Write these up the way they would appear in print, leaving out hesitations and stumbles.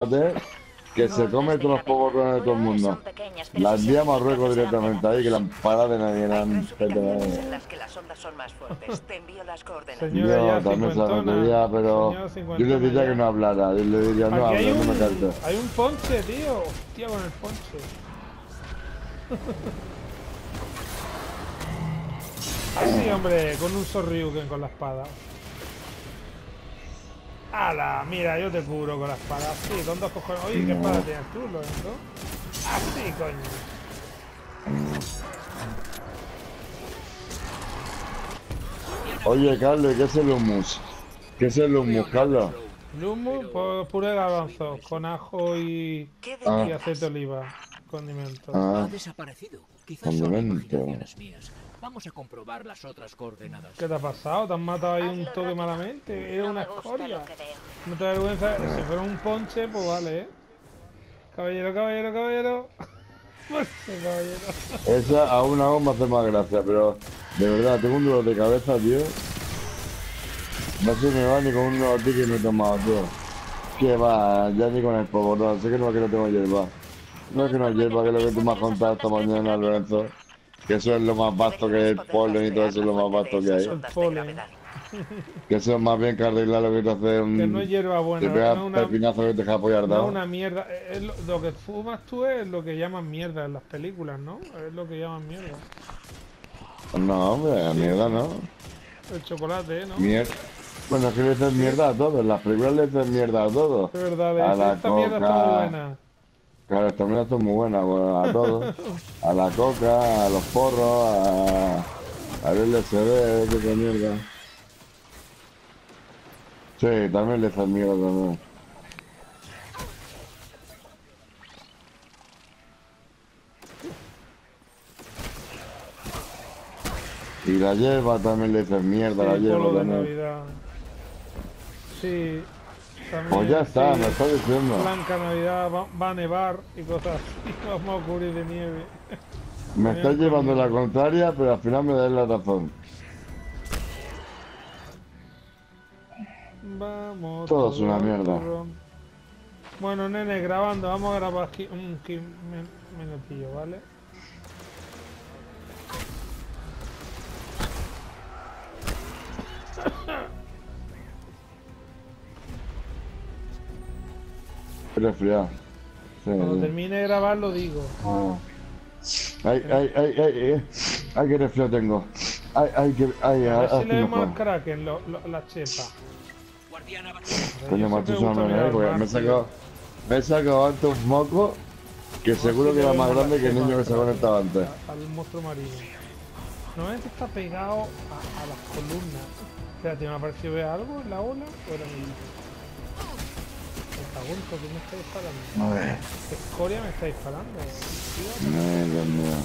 que se come todos los poborrones de todo el mundo. La envía a Marruecos directamente ahí, que la empada de nadie la han en las que las ondas son más fuertes. Te envío las coordenadas. Señora Yo ya también se la cincuentona. metería, pero Señora yo le cincuentona diría ya. que no hablara. Yo le diría, no Aquí hables, no me cantes. hay un ponche, tío. Hostia, con el ponche. Así, hombre, con un Sorryuken con la espada. ¡Hala! Mira, yo te cubro con la espada. Así, con dos cojones. Oye, ¿qué espada tienes tú, Lorenzo? Así, coño. Oye, Carlos, ¿qué es el hummus? ¿Qué es el hummus, Carlos? Lumu, pues puré de garbanzos, con ajo y Ah, aceite de oliva. Condimentos. ah, Ha desaparecido. Quizás son condimento. imaginaciones mías. Vamos a comprobar las otras coordenadas. ¿Qué te ha pasado? ¿Te han matado ahí un toque malamente? Era una escoria. No te da vergüenza. Si fuera un ponche, pues vale, ¿eh? Caballero, caballero, caballero. Pues sí, caballero. Esa aún hago me hace más gracia, pero de verdad, tengo un dolor de cabeza, tío. No se me va ni con un noti que me he tomado, tío. Que va, ya ni con el poborón, sé que no es que no tengo hierba. No es que no hay hierba, que es lo que tú me has contado esta mañana, Lorenzo. Que eso es lo más vasto que hay, el polen y todo eso es lo más vasto que hay. El polen. Que eso es más bien que arreglar lo que te hace Que no es un... hierba Te buena, pega no una, pepinazo que te deja apoyar no dado. una mierda. Es lo que fumas tú es lo que llaman mierda en las películas, ¿no? Es lo que llaman mierda. No, hombre, mierda no. El chocolate, ¿no? Mierda. Bueno, es que le dicen mierda a todos, en las películas le dicen mierda a todos. Es verdad, A dice, la esta mierda está muy buena. Claro, esta mierda está muy buena, bueno, a todos. A la coca, a los porros, al LSD, qué otra mierda. Sí, también le dicen mierda también. Y la hierba también le dicen mierda, Sí, la hierba polo de también. Navidad. Sí, también. Pues ya está, sí, me está diciendo. Blanca Navidad, va a nevar y cosas así. Vamos a cubrir de nieve. Me estás llevando la contraria, pero al final me das la razón. Vamos. Todo es una mierda. Bueno, nene, grabando. Vamos a grabar aquí un minutillo, ¿vale? Resfriado. Sí, Cuando sí. termine de grabar lo digo. Ah. Ay, ay, ay, ay, ay, qué resfriado tengo. Ay, ay, que, ay, A ver si así le vemos mejor. al Kraken la chepa. Guardiana Coño, macho, Yo siempre me gusta mirar porque al me he mar, sacado, me he sacado antes un moco que seguro sí que le era más vemos la grande que el chepa niño al que se ha conectado Kraken, antes. al monstruo marino. Normalmente está pegado a las columnas. Espérate, ¿me ha parecido ver algo en la ola? ¿O era mi hijo? Me cago en todo, ¿quién me está disparando? A ver. ¿Qué escoria me está disparando? Ay, Dios mío.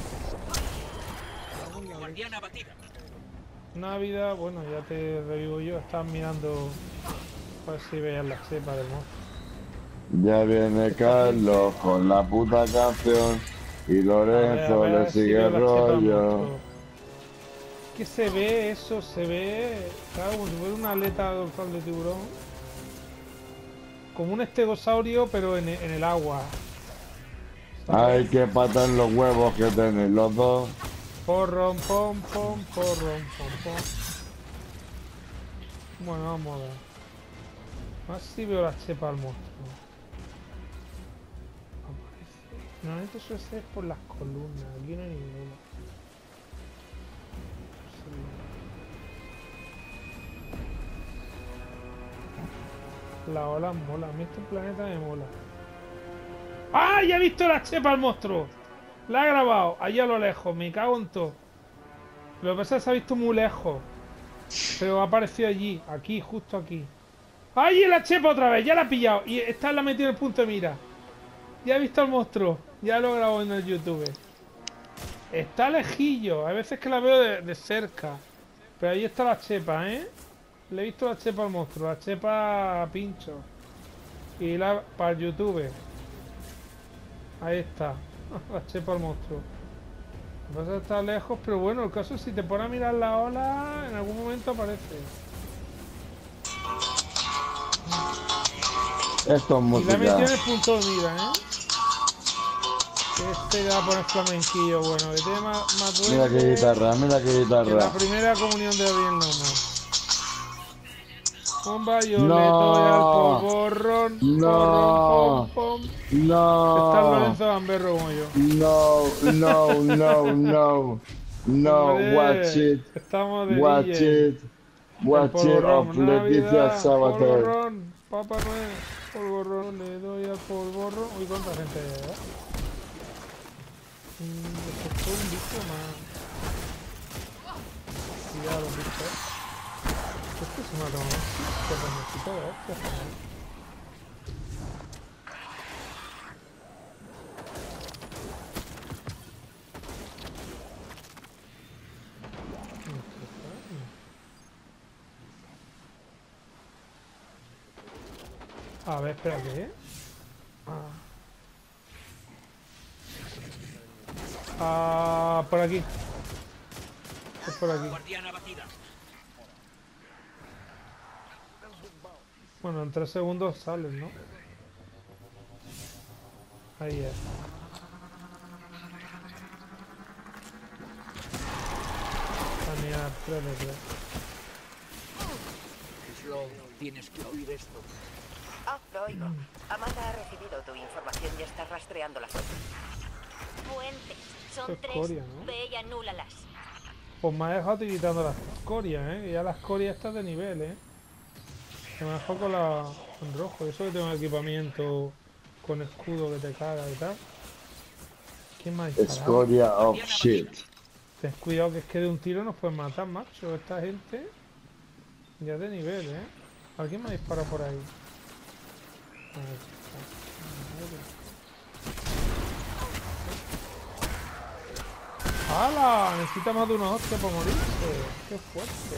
Guardiana abatida. Navidad, bueno, ya te revivo yo. Estás mirando a ver si veas la cepa del monstruo. Ya viene Carlos con la puta canción y Lorenzo A ver le si sigue veo el la chepa del rollo. monstruo. ¿Qué se ve eso? Se ve, claro, como si fuera una aleta dorsal de tiburón. Como un estegosaurio, pero en el agua. Ay, que patan los huevos que tenéis los dos. Porrom, pom, pom, porrom, pom, pom. Bueno, vamos a ver. A ver si veo la chepa al monstruo. Aparece. Normalmente suele ser por las columnas. Aquí no hay ninguna. Sí. La ola mola. A mí este planeta me mola. ¡Ah! ¡Ya he visto la chepa al monstruo! La he grabado. Allá a lo lejos. Me cago en todo. Lo que pasa es que se ha visto muy lejos. Pero ha aparecido allí. Aquí, justo aquí. ¡Ay! La chepa otra vez. Ya la he pillado. Y esta la he metido en el punto de mira. Ya he visto al monstruo. Ya lo he grabado en el YouTube. Está lejillo. Hay veces que la veo de cerca. Pero ahí está la chepa, ¿eh? Le he visto la chepa al monstruo. La chepa pincho. Y la para el YouTube. Ahí está. La chepa al monstruo. Lo que pasa es que está lejos, pero bueno, el caso es si te pones a mirar la ola, en algún momento aparece. Esto es Y la música. metió en el punto de mira, ¿eh? Este va a poner flamenquillo, bueno, que tiene más Mira qué duende guitarra, mira qué que guitarra. la primera comunión de Ariel Nomo. Bomba, yo le doy al No, polvorrón, porrón, pom, no, pom. Está el no, Lorenzo Gamberro como yo. no, no, no, no, no, watch Hombre, it, estamos de watch DJ. it, El watch it of polvorrón, Leticia Navidad, Sabater. polvorrón, Papá Noel, polvorrón, le doy al polvorrón. Uy, cuánta gente hay, ¿verdad? Esto es un bicho más. Cuidado, bicho. Este se mata más. Pues necesito de hostias, ¿no? A ver, espérate, ¿eh? Por aquí. Es por aquí. Guardiana abatida. Bueno, en 3 segundos salen, ¿no? Ahí es. Sanear 3 de 3. Slow, tienes que oír esto. Ah, lo oigo. Amanda ha recibido tu información y está rastreando la fuente. Fuentes. Son Esto es 3. escoria, ¿no? Ve y anúlalas. Pues me ha dejado utilizando las escorias, ¿eh? Que ya la escoria está de nivel, ¿eh? Se me ha dejado con la... en rojo. Eso que tengo equipamiento con escudo que te caga y tal. ¿Quién me ha disparado? Escoria of shit. Ten cuidado que es que de un tiro nos pueden matar, macho. Esta gente ya de nivel, ¿eh? ¿Alguien me ha disparado por ahí? Ahí está. ¡Hala! Necesita más de una hostia para morirse. ¡Qué fuerte!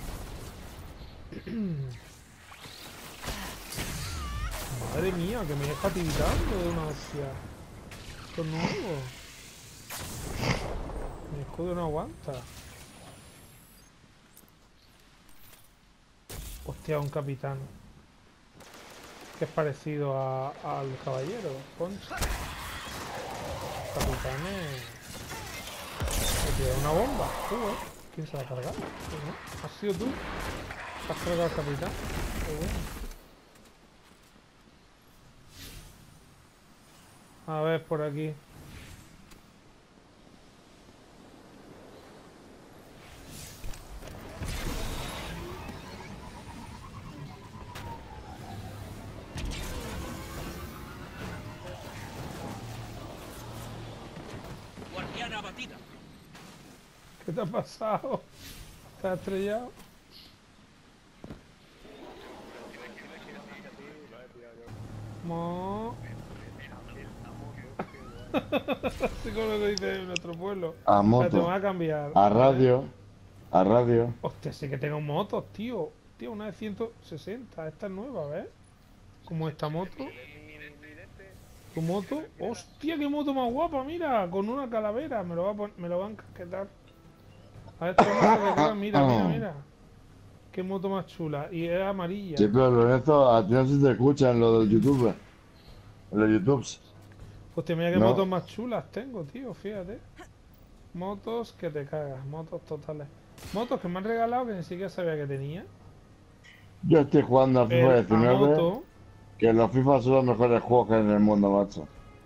Madre mía, que me deja tiritando de una hostia. Esto es nuevo. Mi escudo no aguanta. Hostia, un capitán. Que es parecido al caballero. Concha. Capitanes. Me tira una bomba. ¿Quién se la ha cargado? ¿No? ¿Has sido tú? ¿Has cargado al capitán? Qué bueno. A ver, por aquí. Guardiana abatida. ¿Qué te ha pasado? ¿Te has estrellado? Mo. Así como lo que dice en nuestro pueblo. A Espérate, me moto, voy a cambiar. a radio, a radio. Hostia, sí que tengo motos, tío. Tío, una de 160. Esta es nueva, ¿ves? Como esta moto. Tu moto. Hostia, qué moto más guapa, mira. Con una calavera. Me lo va a me lo va a encasquetar. A ver, esta moto que queda. Mira, mira, mira. Qué moto más chula. Y es amarilla. Sí, pero Lorenzo, a ti no se te escucha en lo del YouTube. En los YouTubes. Hostia, mira qué No. motos más chulas tengo, tío. Fíjate. Motos que te cagas. Motos totales. Motos que me han regalado que ni siquiera sabía que tenía. Yo estoy jugando a FIFA El 19, moto. que los FIFA son los mejores juegos que hay en el mundo, macho.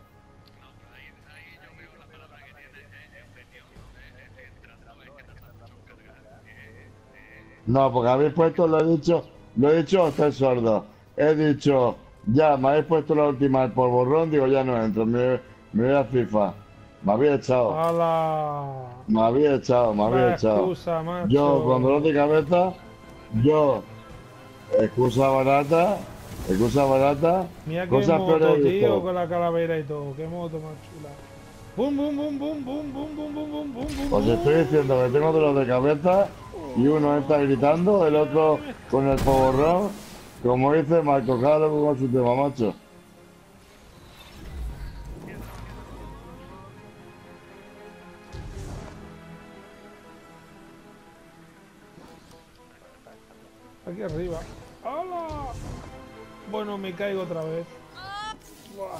No, porque habéis puesto, lo he dicho, estáis sordos. He dicho, ya, me habéis puesto la última del polvorrón, digo, ya no entro, me voy a FIFA. Me había echado, ¡Hala! me había echado, me había Vaya echado. excusa, macho. Yo, con dolor de cabeza, yo, excusa barata, Mira qué cosas moto, peores he tío, visto. con la calavera y todo. Qué moto más chula. Bum, bum, bum, bum, bum, bum, bum, bum, bum, bum, bum. Os estoy diciendo que tengo dolor de cabeza y uno está gritando, el otro con el poborrón, como dice Marco Carlos con su tema, macho. Aquí arriba. ¡Hala! Bueno, me caigo otra vez. Buah.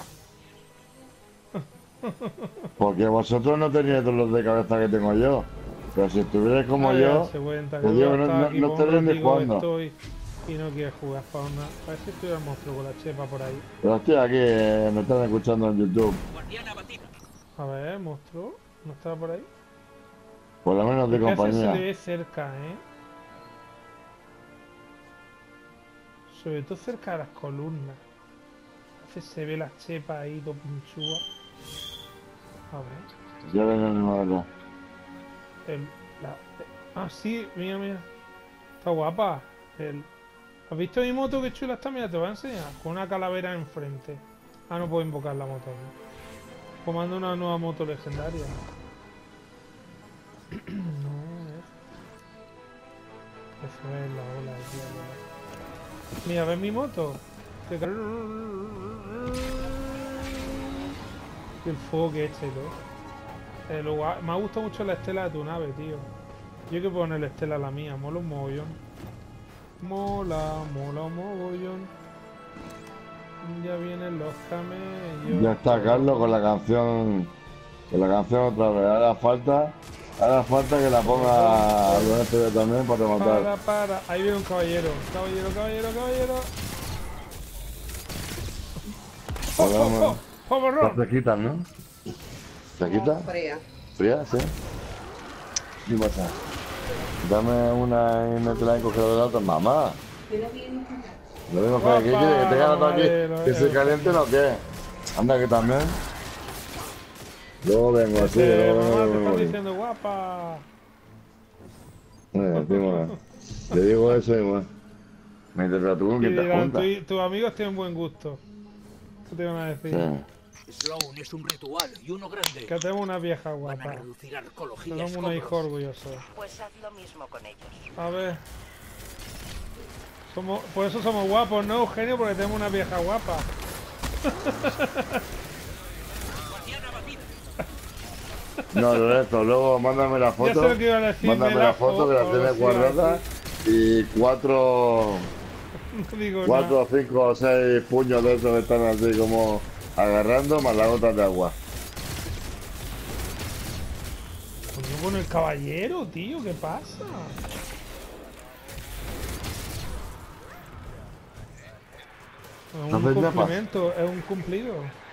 Porque vosotros no teníais los de cabeza que tengo yo. Pero si estuvierais como Ah, yo, ya se cuenta te que digo yo que estaba aquí no por un estaréis ni ratico que jugando. estoy y no quiere jugar para nada. A ver si estoy al monstruo con la chepa por ahí. Pero estoy aquí, me están escuchando en YouTube. Guardiana abatida. A ver, monstruo. ¿No está por ahí? Por lo menos de Es que ese se le compañía. ve cerca, ¿eh? Sobre todo cerca de las columnas. A veces se ve la chepa ahí, todo pinchúa. A ver. Ya ven el número. Ah, sí, mira, mira. Está guapa. ¿Has visto mi moto? Qué chula está. Mira, te voy a enseñar. Con una calavera enfrente. Ah, no puedo invocar la moto. ¿No? Comando una nueva moto legendaria. No, eso es la ola, tío. Mira, ¿ves mi moto? Y el fuego que echa y todo. Me ha gustado mucho la estela de tu nave, tío. Yo hay que ponerle estela a la mía, mola un mogollón. Mola un mogollón. Ya vienen los camellos. Ya está Carlos con la canción. Con la canción otra vez. Ahora falta que la ponga al este también para rematar. Para. Ahí viene un caballero. Caballero. ¡Favorrón! Las fresquitas, ¿no? ¿Fresquita? Fría. ¿Fría? Sí. ¿Qué pasa? Dame una y métela en congelador. Mamá. Lo mismo que aquí, que te ganas aquí. Que se caliente o qué. Anda que también. Luego vengo así, luego Mamá, te vengo. están diciendo guapa. Encima, le digo eso y bueno. Mientras tú con Y quien te dirán, juntas. tus amigos tienen buen gusto. ¿Qué te van a decir? Sí. Sloan es un ritual y uno grande. Que tenemos una vieja Van a guapa. reducir arqueología. Tenemos unos hijos orgullosos. Pues haz lo mismo con ellos. A ver. Por eso somos guapos, ¿no, Eugenio? Porque tenemos una vieja guapa. Guardiana abatida. No, Lorenzo, luego mándame la Ya foto. sé lo que iba a decir. Mándame la foto que la tienes sí, iba a guardada. Y cuatro, No digo cuatro, 5 o 6 puños de esos que están así como agarrando más las gotas de agua. Coño, con el caballero, tío, ¿qué pasa? Es No un haces nada. cumplimiento, es un cumplido.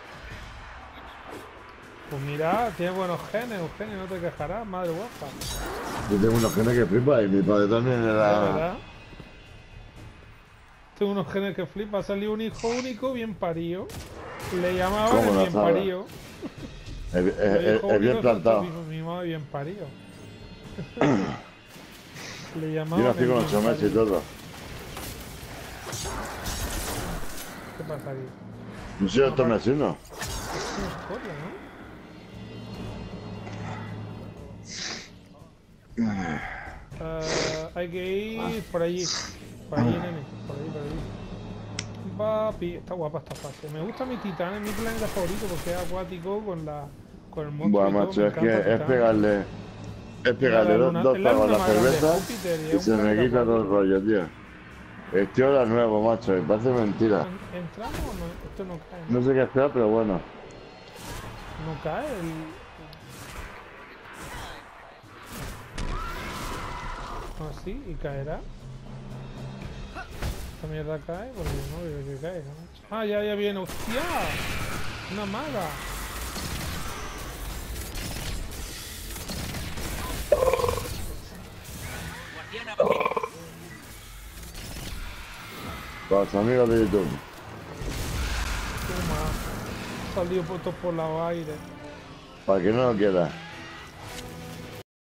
Pues mira, tiene buenos genes, Eugenio, no te quejarás, madre guapa. Yo tengo unos genes que flipa y mi padre también ¿De era. verdad? Tengo unos genes que flipa, ha salido un hijo único bien parido. Le llamaban ¿Cómo el lo bien sabes? parido. Es Hijo bien único, plantado. Mi madre bien parido. Le Yo llamaban nací el con bien 8 meses y parido. todo. ¿Qué pasa aquí? No sé, estos meses no. Es una historia, ¿no? Hay que ir por allí. Por allí, nene. Por allí. Papi, está guapa esta fase. Me gusta mi Titán, es mi planeta favorito porque es acuático con el monstruo. Bueno, y todo. macho, Me es que encanta es Titán. pegarle. Es pegarle dos es la tragos a luna la más grande de cerveza Júpiter y y es se un me planeta quita todo el acuático. rollo, tío. Estoy ahora nuevo, macho, y parece mentira. ¿Entramos o no? Esto no cae. No sé qué esperar, pero bueno. No cae así y caerá. Esta mierda cae porque no veo que caiga. Macho. Ah, ya viene. ¡Hostia! Una maga. Guardiana abatida. Para los amigos de YouTube. Toma. Salido por todos por los aires. Para que no lo quiera.